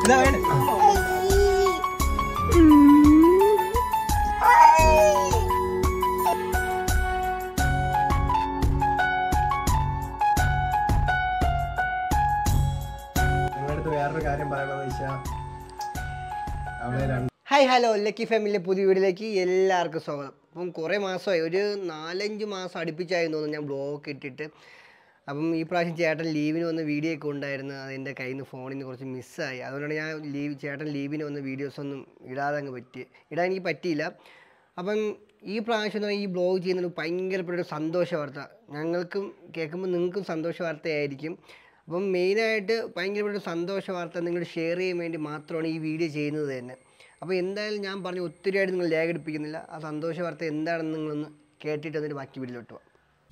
Hi hello lucky ഫാമിലിയിലെ പുതിയ വീഡിയോയിലേക്ക് എല്ലാവർക്കും സ്വാഗതം. അപ്പം കുറേ മാസമായി, ഒരു 4-5 മാസം അടുപ്പിച്ചായിരുന്നു തോന്നുന്നു ഞാൻ ബ്ലോഗ് ഇട്ടിട്ട്. അപ്പം ഈ പ്രാവശ്യം ചേട്ടൻ ലീവിന് വന്ന വീഡിയോ ഒക്കെ ഉണ്ടായിരുന്നു. അതെൻ്റെ കയ്യിൽ നിന്ന് ഫോണിൽ നിന്ന് കുറച്ച് മിസ്സായി. അതുകൊണ്ടാണ് ഞാൻ ചേട്ടൻ ലീവിന് വന്ന വീഡിയോസൊന്നും ഇടാൻ എനിക്ക് പറ്റിയില്ല. അപ്പം ഈ പ്രാവശ്യം എന്ന് പറഞ്ഞാൽ ഈ ബ്ലോഗ് ചെയ്യുന്നത് ഭയങ്കരപ്പെട്ടൊരു സന്തോഷ വാർത്ത. ഞങ്ങൾക്കും കേൾക്കുമ്പോൾ നിങ്ങൾക്കും സന്തോഷ വാർത്തയായിരിക്കും. അപ്പം മെയിനായിട്ട് ഭയങ്കരപ്പെട്ടൊരു സന്തോഷ വാർത്ത നിങ്ങൾ ഷെയർ ചെയ്യാൻ വേണ്ടി മാത്രമാണ് ഈ വീഡിയോ ചെയ്യുന്നത് തന്നെ. അപ്പോൾ എന്തായാലും ഞാൻ പറഞ്ഞു ഒത്തിരിയായിട്ട് നിങ്ങൾ ലേഖടിപ്പിക്കുന്നില്ല. ആ സന്തോഷ വാർത്ത എന്താണെന്ന് നിങ്ങളൊന്ന് കേട്ടിട്ട് എന്നിട്ട് ബാക്കി വീട്ടിലോട്ട് പോകാം.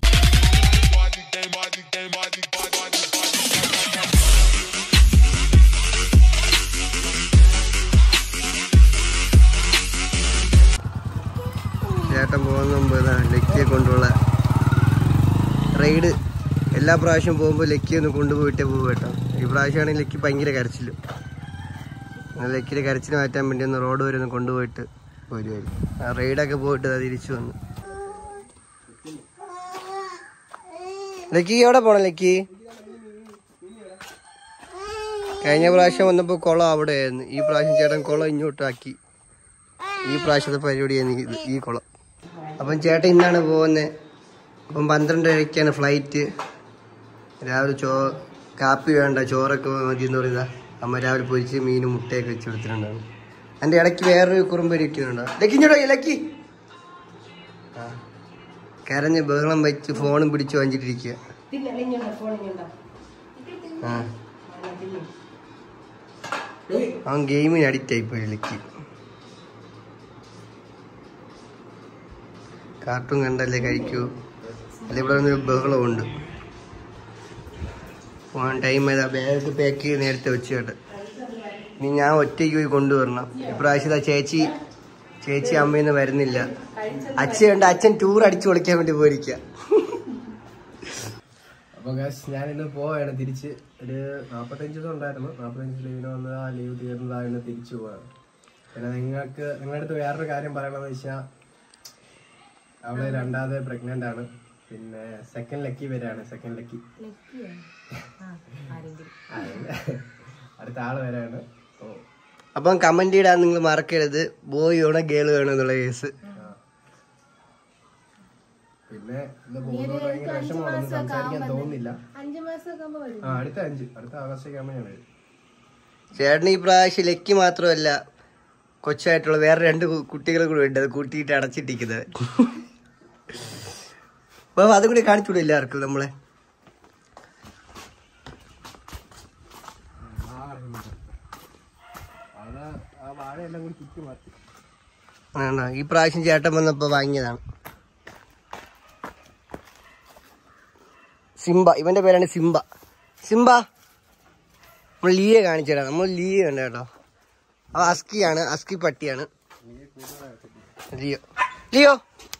ചേട്ടൻ പോകുന്ന മുമ്പ് ലക്കിയെ കൊണ്ടുള്ള റൈഡ്. എല്ലാ പ്രാവശ്യം പോകുമ്പോൾ ലക്കി ഒന്ന് കൊണ്ടുപോയിട്ടേ പോകും കേട്ടോ. ഈ പ്രാവശ്യമാണെങ്കിൽ ലക്കി ഭയങ്കര കരച്ചിലും. ലക്കിയുടെ കരച്ചിൽ മാറ്റാൻ വേണ്ടി ഒന്ന് റോഡ് വരെ ഒന്ന് കൊണ്ടുപോയിട്ട് വരുമായിരുന്നു. ആ റൈഡൊക്കെ പോയിട്ട് തിരിച്ചു വന്നു. ലക്കി എവിടെ പോണം? ലക്കി കഴിഞ്ഞ പ്രാവശ്യം വന്നപ്പോൾ കുളം അവിടെ ആയിരുന്നു. ഈ പ്രാവശ്യം ചേട്ടൻ കുളം ഇങ്ങോട്ടാക്കി. ഈ പ്രാവശ്യത്തെ പരിപാടിയാണ് ഈ കുളം. അപ്പം ചേട്ടൻ ഇന്നാണ് പോകുന്നത്. അപ്പം 12:30ക്കാണ് ഫ്ലൈറ്റ്. രാവിലെ കാപ്പി വേണ്ട, ചോറൊക്കെ മതി എന്ന് പറയുക. അമ്മ രാവിലെ പൊരിച്ച് മീനും മുട്ടയൊക്കെ വെച്ച് കൊടുത്തിട്ടുണ്ടാവും. എൻ്റെ ഇടയ്ക്ക് വേറൊരു കുറുമ്പരി ഇരിക്കുന്നുണ്ടോ? ലക്കി ഇങ്ങോട്ടോ, ലക്കി. ആ കരഞ്ഞ് ബഹളം വെച്ച് ഫോണും പിടിച്ച് വാങ്ങിച്ചിട്ടിരിക്കുക. ആ അവൻ ഗെയിമിന് അഡിക്റ്റ് ആയിപ്പോയി ലക്കി. കാർട്ടൂൺ കണ്ടല്ലേ കഴിക്കൂ. അല്ലെ ഇവിടെ വന്നൊരു ബഹളമുണ്ട്. പോകാൻ ടൈം ഏതാ? ബാഗ് പാക്ക് ചെയ്ത് നേരത്തെ വെച്ച് കേട്ടെ. ഇനി ഞാൻ ഒറ്റയ്ക്ക് പോയി കൊണ്ടുവരണം. ഇപ്രാവശ്യത്തെ ചേച്ചി അമ്മയൊന്നും വരുന്നില്ല. അച്ഛനുണ്ട്. അച്ഛൻ ടൂർ അടിച്ചു പൊളിക്കാൻ വേണ്ടി പോയിരിക്കുക. അപ്പോൾ ഞാനിന്ന് പോവാണ് തിരിച്ച്. ഒരു 45 ദിവസം ഉണ്ടായിരുന്നു. 45 ലീവിന് വന്നത്. ആ ലീവ് തീർന്നതായിരുന്നു തിരിച്ചു പോവാണ്. പിന്നെ നിങ്ങളുടെ അടുത്ത് വേറൊരു കാര്യം പറയണമെന്ന് വെച്ചാൽ അവള് 2ാമത് പ്രഗ്നന്റ് ആണ്. പിന്നെ സെക്കൻഡ് ലക്കി വരെയാണ്. സെക്കൻഡ് ലക്കി അടുത്ത ആള് വരെയാണ്. അപ്പം കമന്റ് ഇടാൻ നിങ്ങൾ മറക്കരുത്. ബോയ് വേണോ ഗേൾ വേണോ എന്നുള്ള കേസ്. പിന്നെ ഭയങ്കര വിഷമമാണ്. സംസാരിക്കാൻ തോന്നുന്നില്ല. അടുത്ത ആഗസ്റ്റ് ആകുമ്പോൾ ഞാൻ വരും. ചേട്ടന് ഈ പ്രാവശ്യം ലക്കി മാത്രമല്ല, കൊച്ചായിട്ടുള്ള വേറെ 2 കുട്ടികൾ കൂടെ ഉണ്ട്. അത് കൂട്ടിയിട്ട് അടച്ചിട്ടിരിക്കുന്നത്. അപ്പൊ അതും കൂടി കാണിച്ചൂടെ എല്ലാവർക്കും നമ്മളെ. ഈ പ്രാവശ്യം ചേട്ടൻ വന്നപ്പോ വാങ്ങിയതാണ് സിംബ. ഇവന്റെ പേരാണ് സിംബ. നമ്മൾ ലീയെ കാണിച്ചേരാ. നമ്മൾ ലീയ ഉണ്ട് കേട്ടോ. അസ്കിയാണ്, അസ്കി പട്ടിയാണ്. ലിയോ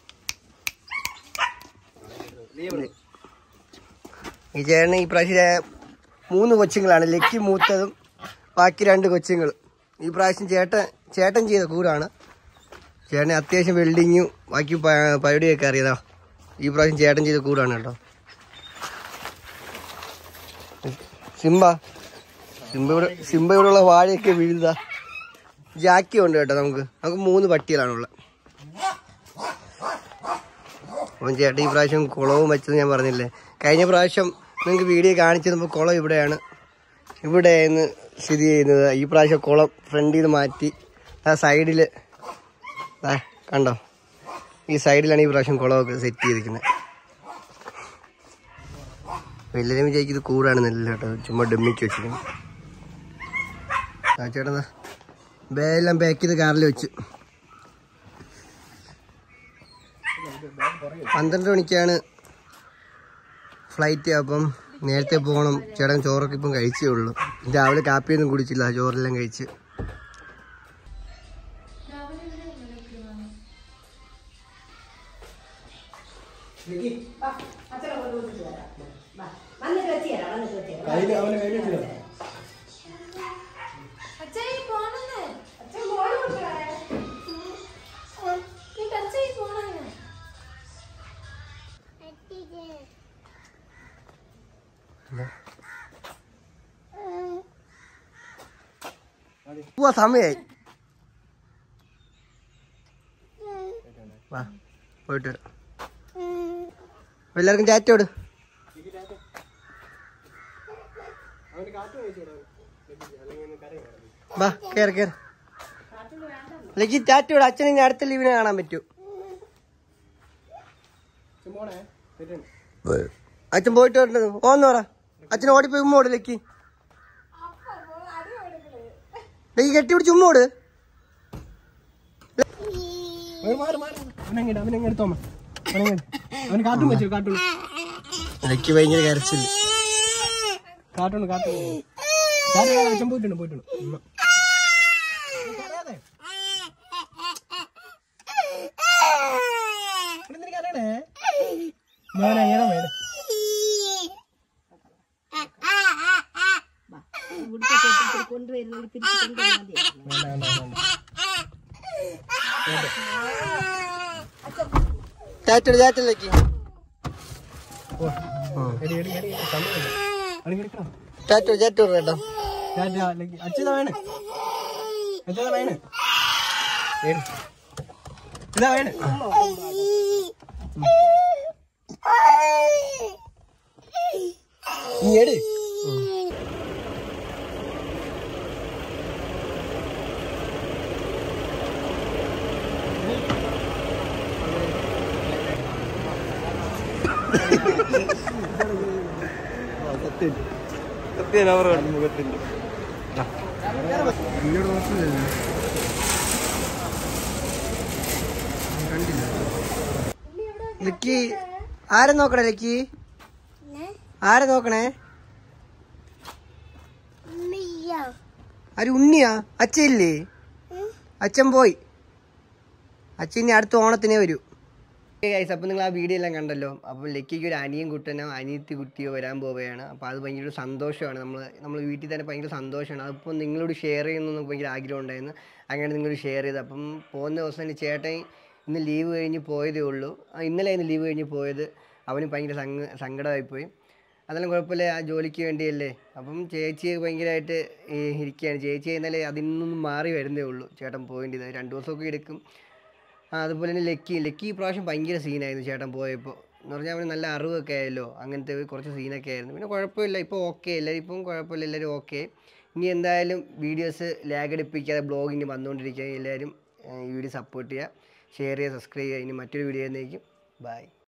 ഈ ചേട്ടന് ഈ പ്രാവശ്യം 3 കൊച്ചുങ്ങളാണ്. ലക്കി മൂത്തതും ബാക്കി 2 കൊച്ചുങ്ങൾ. ഈ പ്രാവശ്യം ചേട്ടൻ ചെയ്ത കൂടാണ്. ചേട്ടന് അത്യാവശ്യം വെൽഡിങ്ങും ബാക്കി പരിപാടിയൊക്കെ അറിയാതാ. ഈ പ്രാവശ്യം ചേട്ടൻ ചെയ്ത കൂടാണ് കേട്ടോ. സിംബ ഇവിടെയുള്ള വാഴയൊക്കെ വീഴുക. ജാക്കി ഉണ്ട് കേട്ടോ. നമുക്ക് 3 പട്ടികളാണുള്ളത്. അപ്പം ചേട്ടൻ ഈ പ്രാവശ്യം കുളവും വെച്ചത് ഞാൻ പറഞ്ഞില്ലേ. കഴിഞ്ഞ പ്രാവശ്യം നിങ്ങൾക്ക് വീഡിയോ കാണിച്ചു തന്നപ്പോൾ കുളം ഇവിടെയാണ് സ്ഥിതി ചെയ്യുന്നത്. ഈ പ്രാവശ്യം കുളം ഫ്രണ്ടിൽ നിന്ന് മാറ്റി ആ സൈഡിൽ കണ്ടോ, ഈ സൈഡിലാണ് ഈ പ്രാവശ്യം കുളമൊക്കെ സെറ്റ് ചെയ്തിരിക്കുന്നത്. എല്ലാവരും വിചാരിക്കുന്നത് കൂടാണെന്നല്ല കേട്ടോ, ചുമ്മാ ഡമ്മിക്ക് വെച്ചിരിക്കുന്നു. ആ ചേട്ടാ എല്ലാം പാക്ക് ചെയ്ത് കാറിൽ വെച്ച്. 12 മണിക്കാണ് ഫ്ലൈറ്റ്. അപ്പം നേരത്തെ പോകണം. ചേട്ടൻ ചോറൊക്കെ ഇപ്പം കഴിച്ചേ ഉള്ളൂ. രാവിലെ കാപ്പിയൊന്നും കുടിച്ചില്ല, ചോറെല്ലാം കഴിച്ച്. പോവാ സമയായി. വാ പോയിട്ട് വരാം. എല്ലാവർക്കും ചാറ്റോട്. വാ കേറ് കേറ്. ലക്കി ചാറ്റോട്. അച്ഛനെ ഇനി അടുത്ത ലീവിനെ കാണാൻ പറ്റൂ. അച്ഛൻ പോയിട്ട് വരേണ്ടത് ഓന്ന് പറ. അച്ഛൻ ഓടിപ്പോയി ഉമ്മോട്. ലക്കി ലക്കി കെട്ടി പിടിച്ച് ഉമ്മോട്. ലക്കി ഭയങ്കര കരച്ചില്ല. കാട്ടുന്നു പോയിട്ടുണ്ട്. ചാറ്റോട് ചാറ്റലേക്ക് ചാറ്റോട് ചാറ്റോട് കേട്ടോ. അച്ഛതാ വേണേ ഇതാ വേണേ. നീ എട്. മുഖത്തിന്റെ ലക്കി ആരെ നോക്കണേ? ലക്കി ആരെ നോക്കണേ? ആര്? ഉണ്ണിയാ? അച്ഛയില്ലേ? അച്ഛൻ പോയി. അച്ഛൻ ഇനി അടുത്ത ഓണത്തിനേ വരൂ. അപ്പം നിങ്ങൾ ആ വീഡിയോ എല്ലാം കണ്ടല്ലോ. അപ്പം ലക്കിക്ക് ഒരു അനിയൻ കുട്ടനോ അനിയത്തി കുട്ടിയോ വരാൻ പോവുകയാണ്. അപ്പോൾ അത് ഭയങ്കര ഒരു സന്തോഷമാണ്. നമ്മൾ വീട്ടിൽ തന്നെ ഭയങ്കര സന്തോഷമാണ്. അതിപ്പോൾ നിങ്ങളോട് ഷെയർ ചെയ്യുന്നു ഭയങ്കര ആഗ്രഹം ഉണ്ടായിരുന്നു. അങ്ങനെ നിങ്ങൾ ഷെയർ ചെയ്ത്. അപ്പം പോകുന്ന ദിവസം ചേട്ടൻ ഇന്ന് ലീവ് കഴിഞ്ഞ് പോയതേ ഉള്ളൂ. ഇന്നലെ ലീവ് കഴിഞ്ഞ് പോയത്. അവന് ഭയങ്കര സങ്കടമായിപ്പോയി. അതെല്ലാം കുഴപ്പമില്ല, ആ ജോലിക്ക് വേണ്ടിയല്ലേ. അപ്പം ചേച്ചി ഭയങ്കരമായിട്ട് ഇരിക്കുകയാണ്. ചേച്ചി ഇന്നലെ അതിൽ നിന്നും മാറി വരുന്നേ ഉള്ളൂ. ചേട്ടൻ പോകേണ്ടത് 2 ദിവസമൊക്കെ എടുക്കും. അതുപോലെ തന്നെ ലക്കി ഈ പ്രാവശ്യം ഭയങ്കര സീനായിരുന്നു ചേട്ടൻ പോയപ്പോൾ. എന്ന് പറഞ്ഞാൽ അവന് നല്ല അറിവൊക്കെ ആയല്ലോ. അങ്ങനത്തെ കുറച്ച് സീനൊക്കെ ആയിരുന്നു. പിന്നെ കുഴപ്പമില്ല, ഇപ്പോൾ ഓക്കെ. എല്ലാവരും ഇപ്പം കുഴപ്പമില്ല, എല്ലാവരും ഓക്കെ. ഇനി എന്തായാലും വീഡിയോസ് ലാഗ് അടിപ്പിക്കാതെ ബ്ലോഗിന് വന്നുകൊണ്ടിരിക്കുക. എല്ലാവരും ഈ വീഡിയോ സപ്പോർട്ട് ചെയ്യുക, ഷെയർ ചെയ്യുക, സബ്സ്ക്രൈബ് ചെയ്യുക. ഇനി മറ്റൊരു വീഡിയോ ആയിരിക്കും. ബൈ.